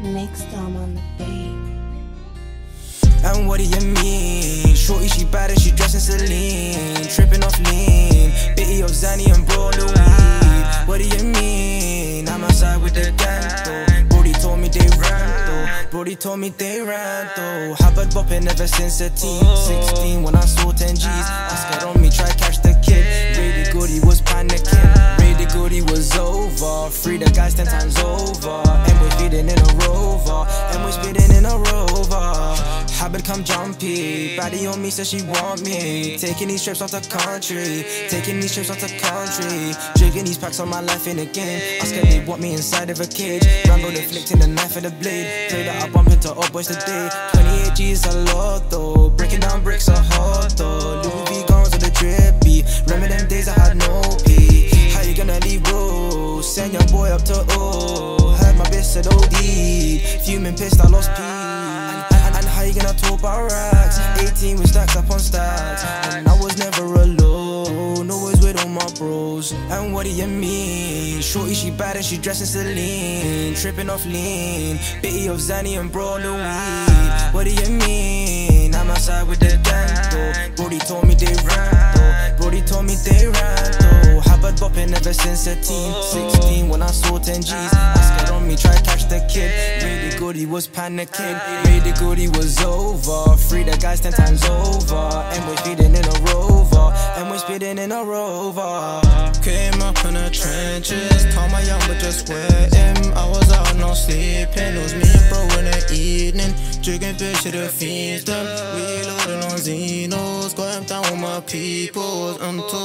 Next time on the beat. And what do you mean? Shorty, she bad and she dressing Celine, tripping off lean, bitty of Zanny and bro Louis. What do you mean? I'm outside with the gang though. Brody told me they ran though. Brody told me they ran though. Habit bopping ever since a teen. 16 when I saw 10 G's. Ask on me, try catch the kid. Really good, he was panicking. Really good, he was over. Free the guys 10 times over. And we're speeding in a rover. And we're speeding in a rover. Habit come jumpy, baddie on me says she want me. Taking these trips out the country, taking these trips out the country. Jigging these packs on my life in a game. Ask her they want me inside of a cage. Rambo deflecting the knife and the blade. Pray that I bump into old boys today. 28 G's a lot though, breaking down bricks are hard though. Louis V guns with the drippy. Remember them days I had no pee. How you gonna leave bro? Send your boy up to O. Heard my bitch said OD. Fuming pissed I lost P. How you gonna talk about racks? 18 with stacks up on stacks. And I was never alone, always with all my bros. And what do you mean? Shorty, she bad and she dressing Celine, tripping off lean, bitty of Zanny and bro Louis. What do you mean? I'm outside with the gang though. Brody told me they ran though. Brody told me they ran though. Habit bopping ever since a teen. 16 when I saw 10 G's. Ask on me, try catch the kid. Really good, he was panicking. Really good, he was over. Free the guys 10 times over. And we're speeding in a rover. And we're speeding in a rover. Came up in the trenches, told my young but just waiting. I was out no sleeping. It was me and bro in the evening, drinking fish to the feast them. Reloading on Zenos, going down with my peoples.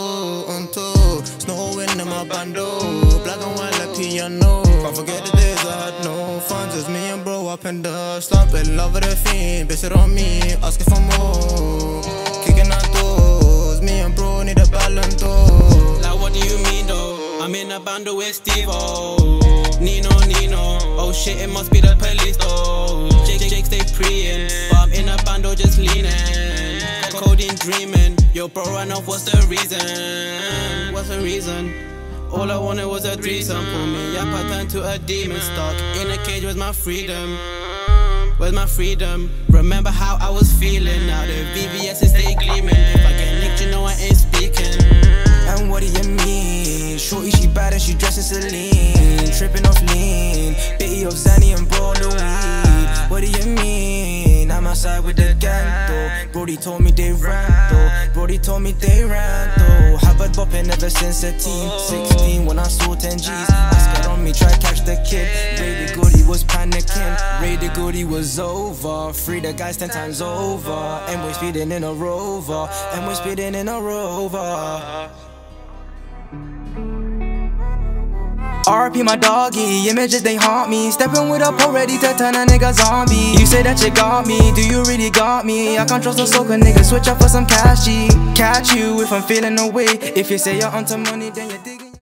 Snow in my bando, black and white like piano. Can't forget the days I had no funds. It's me and bro up in the slump, in love with the fiend. Bitch it on me, asking for more. Kicking out doors, me and bro need a balance though. Like what do you mean though? I'm in a bando with Steve-O. Nino, oh shit it must be the police though. Jake stay preying, but I'm in a bando just leaning. Codeine dreaming, yo bro ran off, what's the reason? What's the reason? All I wanted was a threesome. Pull me up, I turned to a demon. Stuck in a cage, where's my freedom? Where's my freedom? Remember how I was feeling. Now the VVS's stay gleaming. If I get nicked, you know I ain't speaking. And what do you mean? Shorty, she bad and she dressing Celine, tripping off lean, bitty of Zanny and bro Louis. What do you mean? I'm outside with the gang though. Brody told me they ran though. Brody told me they ran though. Habit bopping ever since a teen. 16 when I saw 10 G's. Ask on me, try catch the kid. Really good, he was panicking. Really good, he was over. Free the guys 10 times over. And we're speeding in a rover. And we're speeding in a rover. RP my doggy, images they haunt me. Stepping with a pole ready to turn a nigga zombie. You say that you got me, do you really got me? I can't trust a soaker nigga, switch up for some cash G. Catch you if I'm feeling away. If you say you're onto money then you're digging.